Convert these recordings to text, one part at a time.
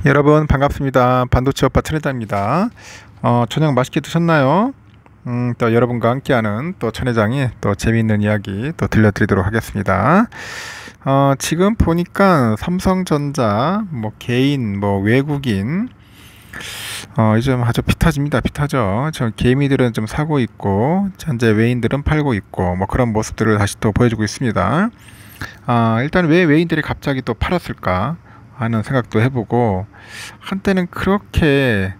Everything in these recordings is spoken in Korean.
여러분 반갑습니다. 반도체 오빠 천회장입니다. 저녁 맛있게 드셨나요? 또 여러분과 함께하는 또 천회장이 또 재미있는 이야기 또 들려드리도록 하겠습니다. 지금 보니까 삼성전자 뭐 개인 뭐 외국인 요즘 아주 비타집니다. 비타죠. 저 개미들은 좀 사고 있고 현재 외인들은 팔고 있고 뭐 그런 모습들을 다시 또 보여주고 있습니다. 일단 왜 외인들이 갑자기 또 팔았을까 하는 생각도 해보고, 한때는 그렇게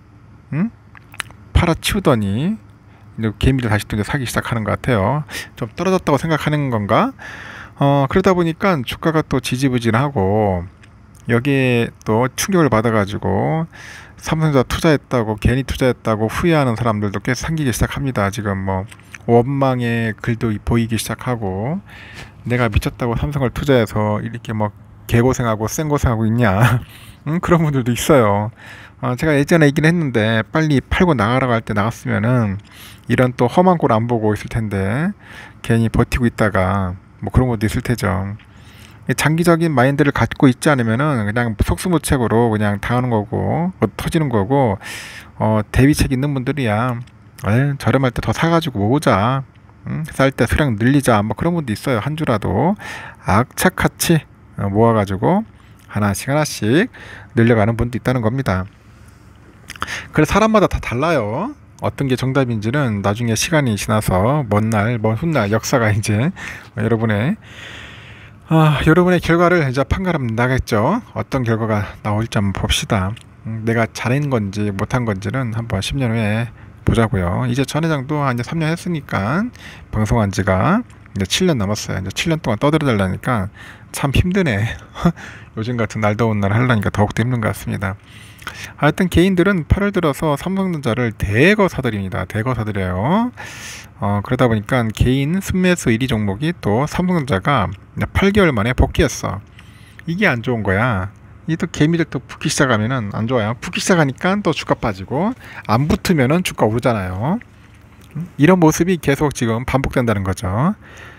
팔아치우더니 이제 개미들 다시 또 이제 사기 시작하는 것 같아요. 좀 떨어졌다고 생각하는 건가? 그러다 보니까 주가가 또 지지부진하고 여기에 또 충격을 받아가지고 삼성전자 투자했다고 괜히 투자했다고 후회하는 사람들도 꽤 생기기 시작합니다. 지금 뭐 원망의 글도 보이기 시작하고, 내가 미쳤다고 삼성을 투자해서 이렇게 뭐 개고생하고 쌩고생하고 있냐 그런 분들도 있어요. 제가 예전에 얘기는 했는데 빨리 팔고 나가라고 할 때 나갔으면은 이런 또 험한 꼴 안 보고 있을 텐데 괜히 버티고 있다가 뭐 그런 것도 있을 테죠. 장기적인 마인드를 갖고 있지 않으면은 그냥 속수무책으로 그냥 당하는 거고 터지는 거고, 대비책 있는 분들이야 저렴할 때 더 사가지고 모으자, 쌀 때 수량 늘리자, 뭐 그런 분도 있어요. 한 주라도 악착같이 모아가지고 하나씩 하나씩 늘려가는 분도 있다는 겁니다. 그래서 사람마다 다 달라요. 어떤 게 정답인지는 나중에 시간이 지나서 먼 훗날 역사가 이제 여러분의 결과를 이제 판가름 나겠죠. 어떤 결과가 나올지 한번 봅시다. 내가 잘한 건지 못한 건지는 한번 10년 후에 보자고요. 이제 전 회장도 이제 3년 했으니까 방송한 지가 이제 7년 넘었어요. 이제 7년 동안 떠들어달라니까 참 힘드네. 요즘 같은 날 더운 날 하려니까 더욱더 힘든 것 같습니다. 하여튼 개인들은 8월 들어서 삼성전자를 대거 사들입니다. 대거 사들여요. 그러다 보니까 개인 순매수 1위 종목이 또 삼성전자가 8개월 만에 복귀했어. 이게 안 좋은 거야. 이 또 개미들 또 붙기 시작하면은 안 좋아요. 붙기 시작하니까 또 주가 빠지고, 안 붙으면은 주가 오르잖아요. 이런 모습이 계속 지금 반복된다는 거죠.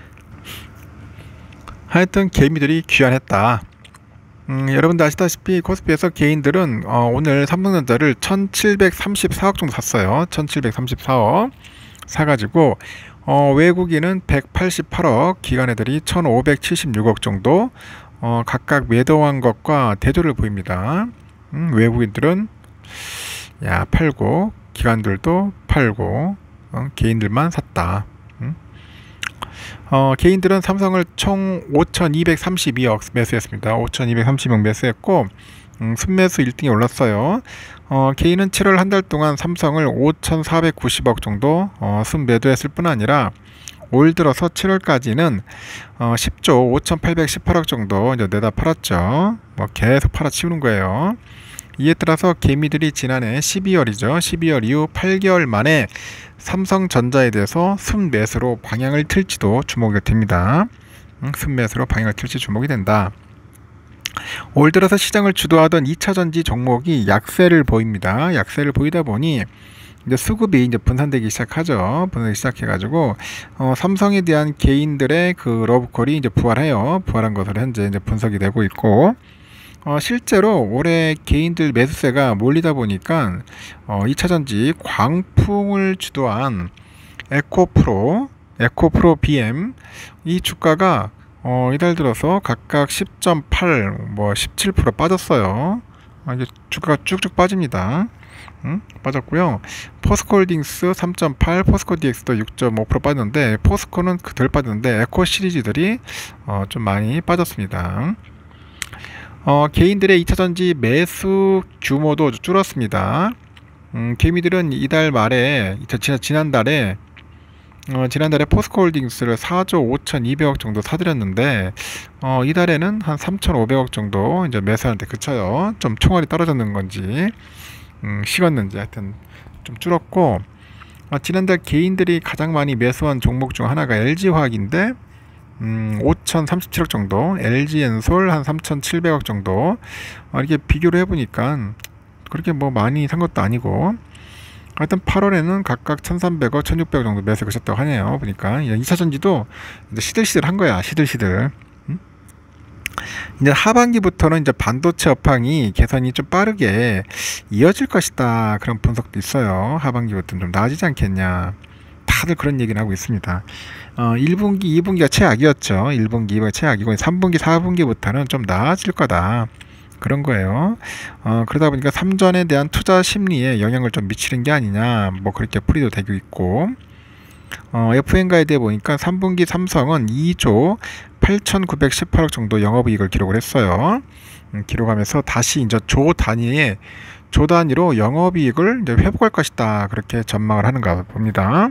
하여튼 개미들이 귀환했다. 여러분들 아시다시피 코스피에서 개인들은 오늘 삼성전자를 1734억 정도 샀어요. 1734억 사가지고 외국인은 188억, 기관 애들이 1576억 정도 각각 매도한 것과 대조를 보입니다. 외국인들은 팔고, 기관들도 팔고, 개인들만 샀다. 개인들은 삼성을 총 5232억 매수했습니다. 5230억 매수했고, 순매수 1등이 올랐어요. 개인은 7월 한 달 동안 삼성을 5490억 정도 순매도했을 뿐 아니라 올 들어서 7월까지는 10조 5818억 정도 이제 내다 팔았죠. 뭐 계속 팔아치우는 거예요. 이에 따라서 개미들이 지난해 12월 이후 8개월 만에 삼성전자에 대해서 순매수로 방향을 틀지도 주목이 됩니다. 순매수로 방향을 틀지 주목이 된다. 올 들어서 시장을 주도하던 2차전지 종목이 약세를 보입니다. 약세를 보이다 보니 이제 수급이 이제 분산되기 시작하죠. 분산되기 시작해가지고 삼성에 대한 개인들의 그 러브콜이 이제 부활한 것으로 현재 이제 분석이 되고 있고, 실제로 올해 개인들 매수세가 몰리다 보니까 2차전지 광풍을 주도한 에코프로 BM 이 주가가 이달 들어서 각각 10.8, 뭐 17% 빠졌어요. 이제 주가가 쭉쭉 빠집니다. 빠졌고요. 포스코홀딩스 3.8, 포스코 DX도 6.5% 빠졌는데, 포스코는 덜 빠졌는데 에코 시리즈들이 좀 많이 빠졌습니다. 개인들의 2차전지 매수 규모도 줄었습니다. 개미들은 이달 말에, 지난달에 포스코홀딩스를 4조 5200억 정도 사들였는데, 이달에는 한 3500억 정도 이제 매수하는데 그쳐요. 좀 총알이 떨어졌는 건지 식었는지 하여튼 좀 줄었고, 지난달 개인들이 가장 많이 매수한 종목 중 하나가 LG화학인데 5037억 정도, LG엔솔 한 3700억 정도. 이렇게 비교를 해보니까 그렇게 뭐 많이 산 것도 아니고, 하여튼 8월에는 각각 1300억, 1600억 정도 매수 하셨다고 하네요. 보니까 2차전지도 이제 시들시들 한 거야. 시들시들. 이제 하반기부터는 이제 반도체 업황이 개선이 좀 빠르게 이어질 것이다. 그런 분석도 있어요. 하반기부터는 좀 나아지지 않겠냐. 다들 그런 얘기를 하고 있습니다. 1분기, 2분기가 최악이었죠. 1분기, 2분기가 최악이고 3분기, 4분기부터는 좀 나아질 거다. 그런 거예요. 그러다 보니까 삼전에 대한 투자 심리에 영향을 좀 미치는 게 아니냐. 뭐 그렇게 풀이도 되고 있고. FN가에 대해 보니까 3분기 삼성은 2조 8,918억 정도 영업이익을 기록을 했어요. 기록하면서 다시 이제 조 단위로 영업이익을 이제 회복할 것이다. 그렇게 전망을 하는가 봅니다.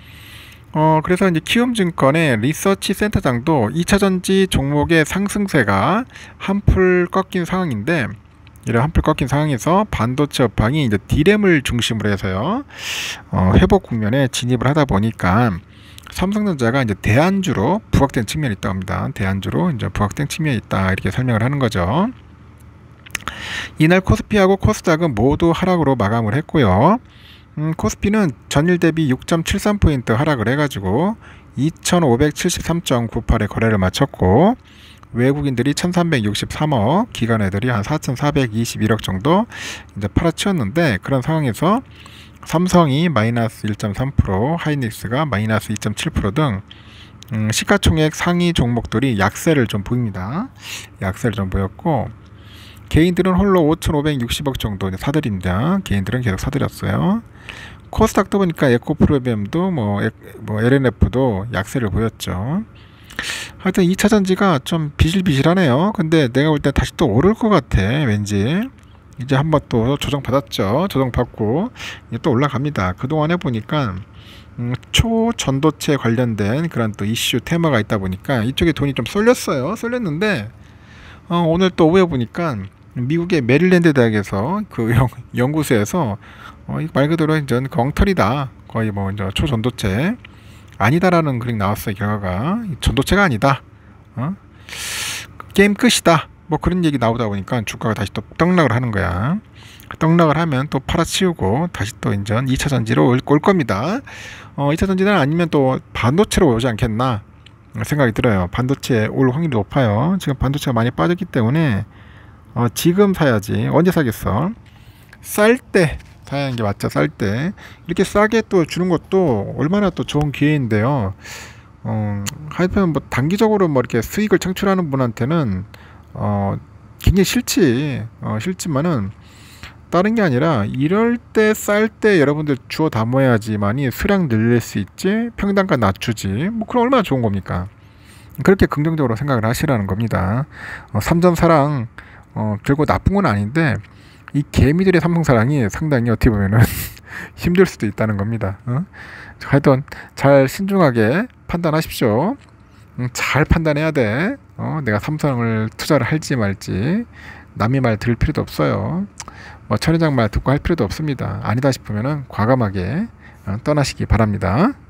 그래서 이제 키움증권의 리서치 센터장도 2차전지 종목의 상승세가 한풀 꺾인 상황인데, 이런 한풀 꺾인 상황에서 반도체 업황이 이제 D램을 중심으로 해서요, 회복 국면에 진입을 하다 보니까 삼성전자가 이제 대안주로 부각된 측면이 있다고 합니다. 대안주로 이제 부각된 측면이 있다. 이렇게 설명을 하는 거죠. 이날 코스피하고 코스닥은 모두 하락으로 마감을 했고요. 코스피는 전일 대비 6.73포인트 하락을 해가지고 2573.98에 거래를 마쳤고, 외국인들이 1363억, 기관 애들이 한 4421억 정도 이제 팔아치웠는데, 그런 상황에서 삼성이 마이너스 1.3%, 하이닉스가 마이너스 2.7% 등 시가총액 상위 종목들이 약세를 좀 보입니다. 약세를 좀 보였고, 개인들은 홀로 5,560억 정도 사들입니다. 개인들은 계속 사들였어요. 코스닥도 보니까 에코프로비엠도 뭐 LNF도 약세를 보였죠. 하여튼 2차 전지가 좀 비실비실하네요. 근데 내가 볼 때 다시 또 오를 것 같아. 왠지 이제 한번 또 조정받았죠. 조정받고 이제 또 올라갑니다. 그동안에 보니까 초전도체 관련된 그런 또 이슈 테마가 있다 보니까 이쪽에 돈이 좀 쏠렸는데 오늘 또 오후에 보니까 미국의 메릴랜드 대학에서 그 연구소에서 말 그대로 이제 엉터리다, 거의 뭐 이제 초전도체 아니다라는 그림 나왔어요. 결과가 전도체가 아니다, 게임 끝이다, 뭐 그런 얘기 나오다 보니까 주가가 다시 또 떡락을 하는 거야. 떡락을 하면 또 팔아치우고 다시 또 이제 2차 전지로 올 겁니다. 2차 전지는 아니면 또 반도체로 오지 않겠나 생각이 들어요. 반도체 올 확률이 높아요. 지금 반도체가 많이 빠졌기 때문에 지금 사야지. 언제 사겠어? 쌀 때 사야 하는 게 맞죠. 쌀 때 이렇게 싸게 또 주는 것도 얼마나 또 좋은 기회인데요. 하여튼 뭐 단기적으로 뭐 이렇게 수익을 창출하는 분한테는 굉장히 싫지만은 다른 게 아니라 이럴 때 쌀 때 여러분들 주워 담아야지만이 수량 늘릴 수 있지, 평단가 낮추지, 뭐 그럼 얼마나 좋은 겁니까? 그렇게 긍정적으로 생각을 하시라는 겁니다. 삼전사랑 결국 나쁜 건 아닌데 이 개미들의 삼성사랑이 상당히 어떻게 보면은 힘들 수도 있다는 겁니다. 하여튼 잘 신중하게 판단하십시오. 잘 판단해야 돼. 내가 삼성을 투자를 할지 말지 남의 말 들을 필요도 없어요. 뭐 천회장 말 듣고 할 필요도 없습니다. 아니다 싶으면은 과감하게 떠나시기 바랍니다.